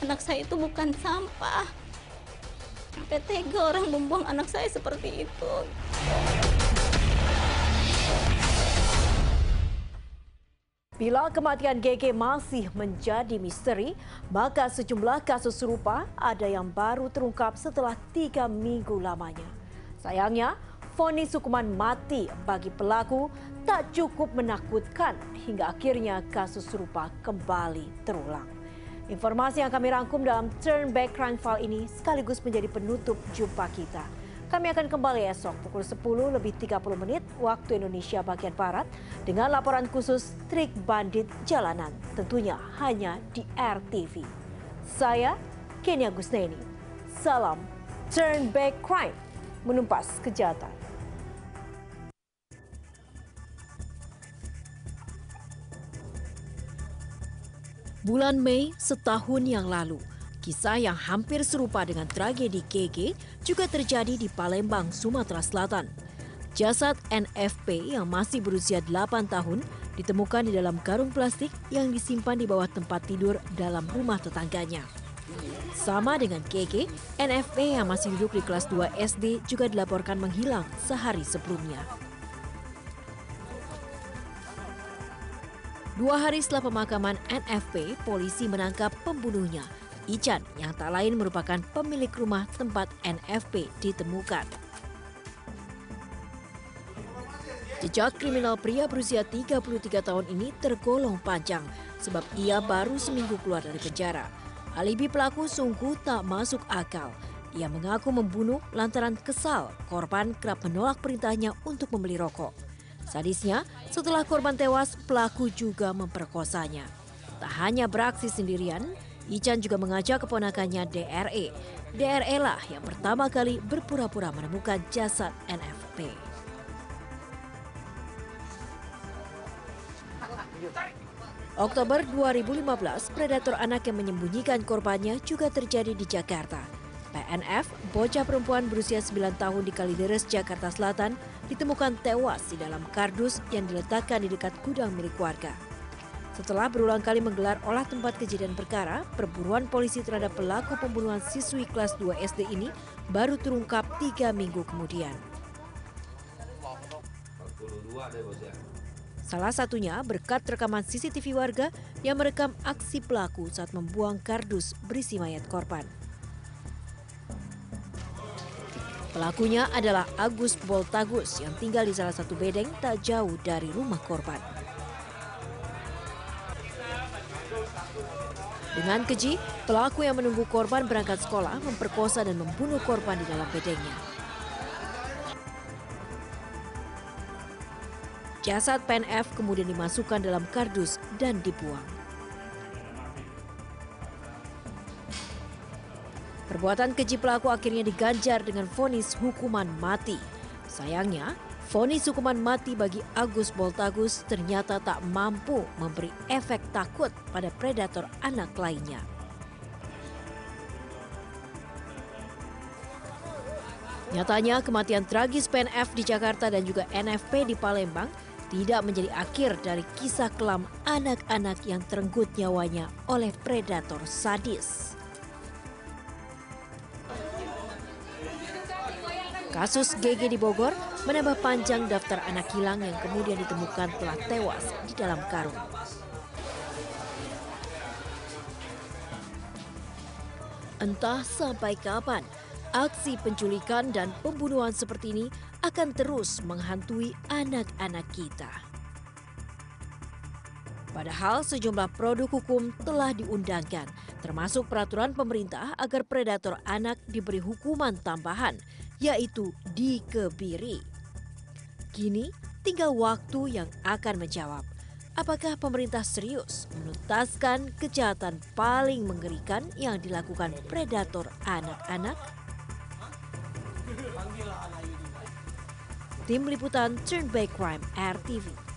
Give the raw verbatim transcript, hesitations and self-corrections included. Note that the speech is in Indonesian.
anak saya itu bukan sampah. Sampai tega orang membuang anak saya seperti itu. Bila kematian G G masih menjadi misteri, maka sejumlah kasus serupa ada yang baru terungkap setelah tiga minggu lamanya. Sayangnya, vonis hukuman mati bagi pelaku tak cukup menakutkan hingga akhirnya kasus serupa kembali terulang. Informasi yang kami rangkum dalam Turn Back Crime File ini sekaligus menjadi penutup jumpa kita. Kami akan kembali esok pukul sepuluh lebih tiga puluh menit waktu Indonesia bagian Barat dengan laporan khusus trik bandit jalanan, tentunya hanya di R T V. Saya Kenny Agustini. Salam Turn Back Crime, menumpas kejahatan. Bulan Mei setahun yang lalu, kisah yang hampir serupa dengan tragedi G G juga terjadi di Palembang, Sumatera Selatan. Jasad N F P yang masih berusia delapan tahun ditemukan di dalam karung plastik yang disimpan di bawah tempat tidur dalam rumah tetangganya. Sama dengan G G, N F P yang masih duduk di kelas dua S D juga dilaporkan menghilang sehari sebelumnya. Dua hari setelah pemakaman N F P, polisi menangkap pembunuhnya, Ican, yang tak lain merupakan pemilik rumah tempat N F P ditemukan. Jejak kriminal pria berusia tiga puluh tiga tahun ini tergolong panjang sebab ia baru seminggu keluar dari penjara. Alibi pelaku sungguh tak masuk akal. Ia mengaku membunuh lantaran kesal korban kerap menolak perintahnya untuk membeli rokok. Sadisnya, setelah korban tewas, pelaku juga memperkosanya. Tak hanya beraksi sendirian, Ican juga mengajak keponakannya D R E. D R E lah yang pertama kali berpura-pura menemukan jasad N F P. Oktober dua ribu lima belas, predator anak yang menyembunyikan korbannya juga terjadi di Jakarta. P N F, bocah perempuan berusia sembilan tahun di Kalideres, Jakarta Selatan, ditemukan tewas di dalam kardus yang diletakkan di dekat gudang milik warga. Setelah berulang kali menggelar olah tempat kejadian perkara, perburuan polisi terhadap pelaku pembunuhan siswi kelas dua S D ini baru terungkap tiga minggu kemudian. Salah satunya berkat rekaman C C T V warga yang merekam aksi pelaku saat membuang kardus berisi mayat korban. Pelakunya adalah Agus Boltagus yang tinggal di salah satu bedeng tak jauh dari rumah korban. Dengan keji, pelaku yang menunggu korban berangkat sekolah memperkosa dan membunuh korban di dalam bedengnya. Jasad P N F kemudian dimasukkan dalam kardus dan dibuang. Perbuatan keji pelaku akhirnya diganjar dengan vonis hukuman mati. Sayangnya, vonis hukuman mati bagi Agus Boltagus ternyata tak mampu memberi efek takut pada predator anak lainnya. Nyatanya, kematian tragis P N F di Jakarta dan juga N F P di Palembang tidak menjadi akhir dari kisah kelam anak-anak yang terenggut nyawanya oleh predator sadis. Kasus G G di Bogor menambah panjang daftar anak hilang yang kemudian ditemukan telah tewas di dalam karung. Entah sampai kapan aksi penculikan dan pembunuhan seperti ini akan terus menghantui anak-anak kita. Padahal sejumlah produk hukum telah diundangkan, termasuk peraturan pemerintah agar predator anak diberi hukuman tambahan, yaitu dikebiri. Kini tinggal waktu yang akan menjawab, apakah pemerintah serius menuntaskan kejahatan paling mengerikan yang dilakukan predator anak-anak? Tim Liputan Turn Back Crime R T V.